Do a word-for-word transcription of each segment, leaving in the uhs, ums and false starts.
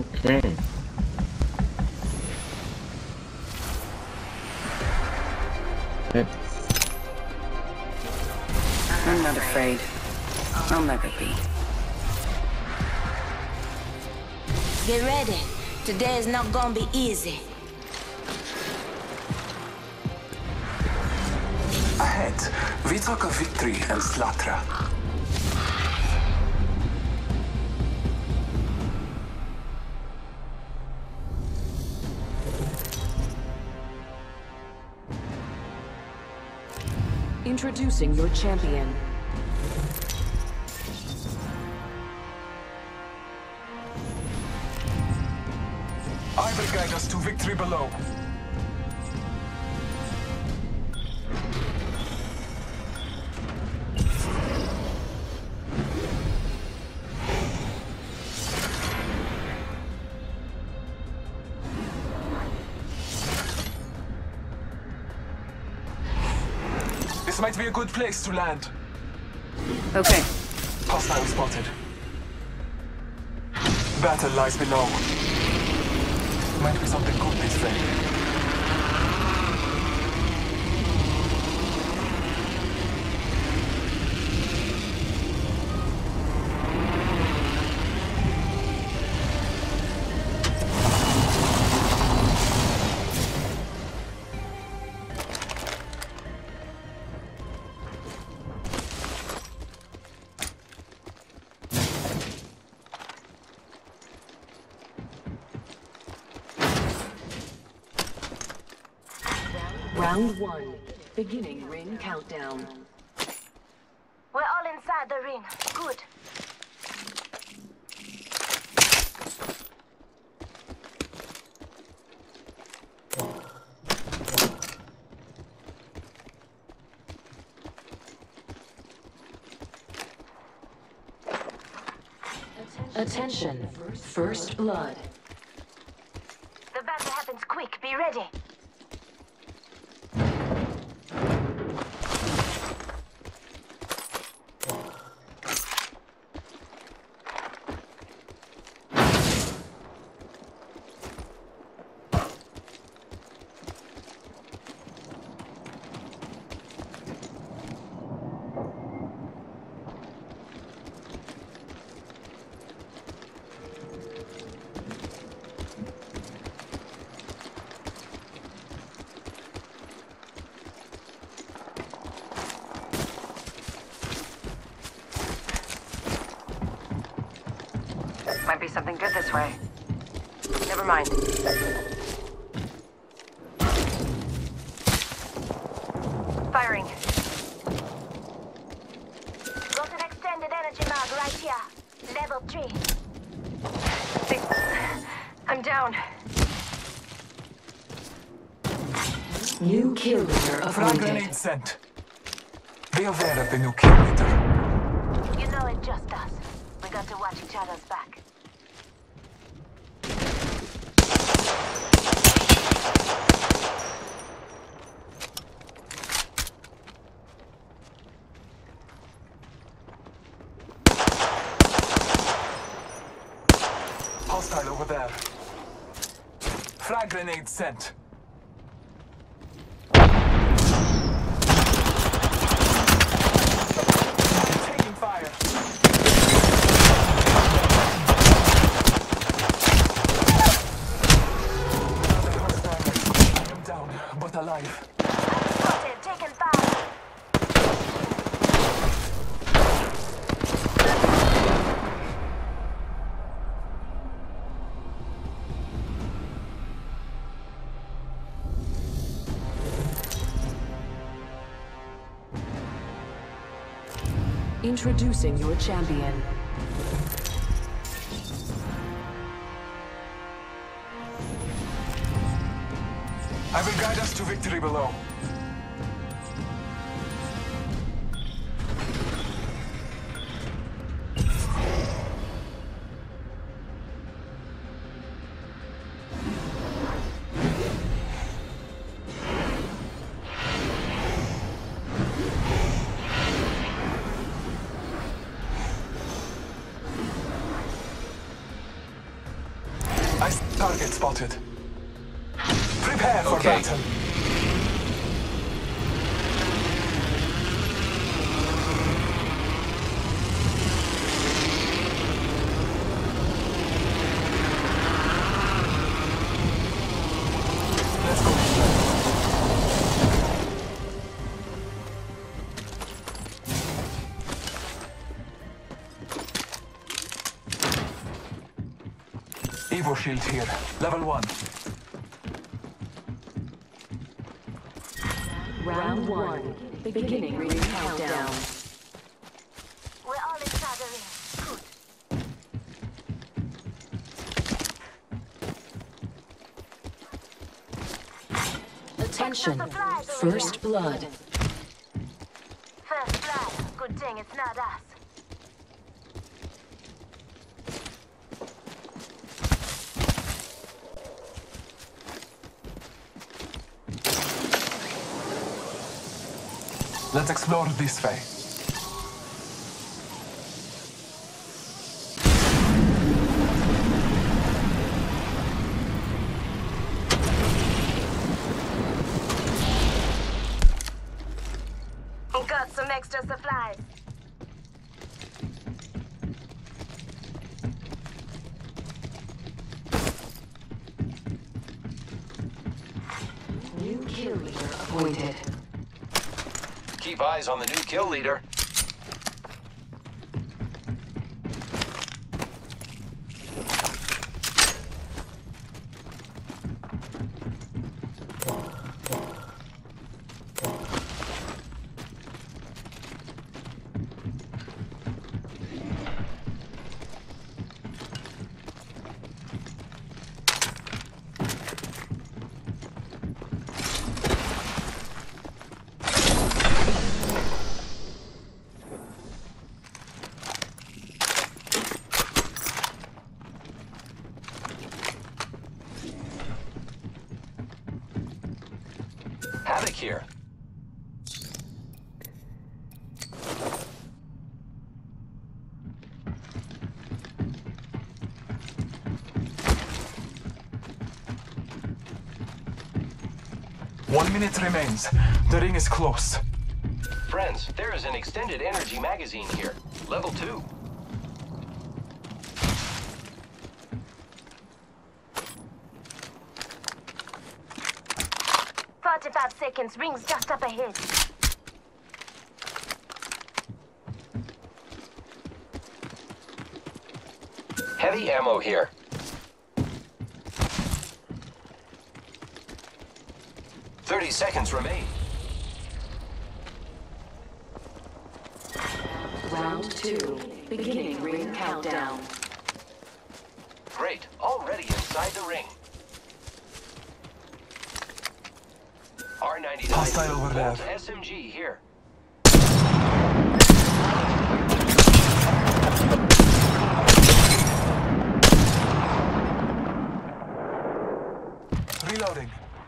Okay. I'm not afraid. I'll never be. Get ready. Today is not gonna be easy. Ahead, we talk of victory and slaughter. Introducing your champion. I will guide us to victory below. This might be a good place to land. Okay. Hostile spotted. Battle lies below. Might be something good this way. Round one. Beginning ring countdown. We're all inside the ring. Good. Attention. First blood. The battle happens quick. Be ready. Might be something good this way. Never mind. Firing. Got an extended energy mag right here. Level three. I'm down. New kill leader Frag appointed. grenade sent. Be aware of the new kill leader. You know it just us. We got to watch each other's back. Hostile over there. Frag grenade sent. Taking fire. Another hostile. I am down, but alive. Spotted, taken fire. Introducing your champion. I will guide us to victory below. Target spotted. Prepare for Okay. battle. Let's go. Evo shield here. Level one. Round one. Beginning ring countdown. We're all inside the ring. Good. Attention. First blood. First blood. Good thing it's not us. Let's explore this way. Got some extra supplies. New kill leader appointed. Keep eyes on the new kill leader. Havoc here. One minute remains. The ring is close. Friends, there is an extended energy magazine here. Level two. forty-five seconds. Ring's just up ahead. Heavy ammo here. Thirty seconds remain. Round two. Beginning ring countdown. Great. Already inside the ring. R ninety-nine Hostile over there. S M G here. Reloading.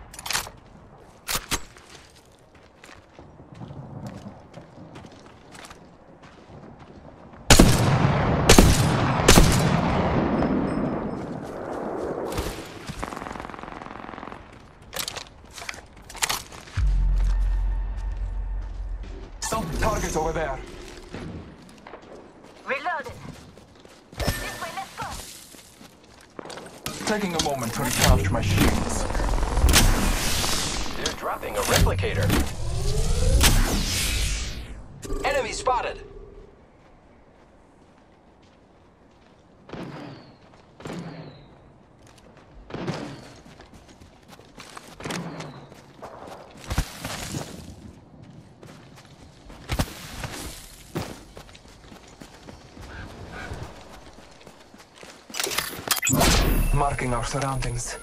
Some target over there. Reloaded. This way, let's go. Taking a moment to recharge my shields. They're dropping a replicator. Enemy spotted. Marking our surroundings.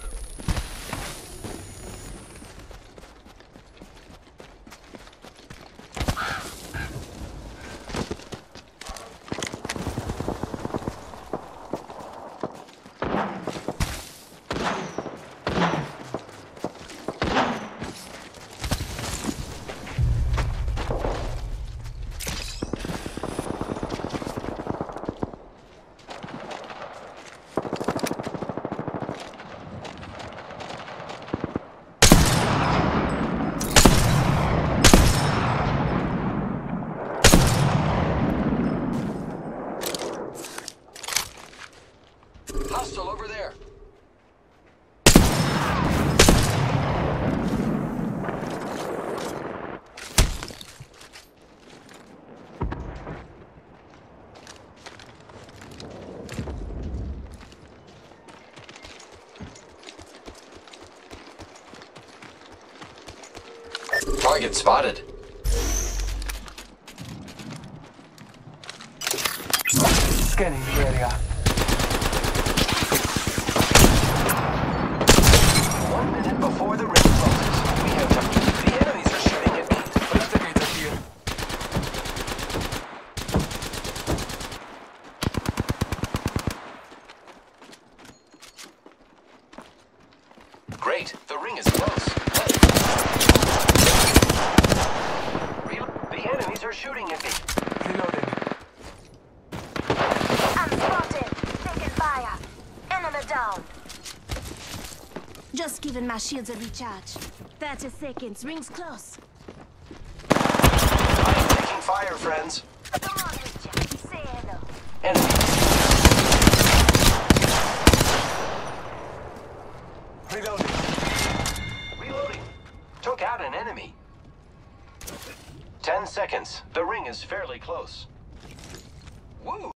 Target spotted. Scanning the area. One minute before the ring closes. We have to... The enemies are shooting at me. Investigator here. Great. The ring is close. Re- the enemies are shooting at me. Reloading. I'm spotted. Taking fire. Enemy down. Just giving my shields a recharge. thirty seconds. Rings close. I am taking fire, friends. Come on, Richard. Say hello. Enemy. Reloading. Reloading. Took out an enemy. Ten seconds. The ring is fairly close. Woo!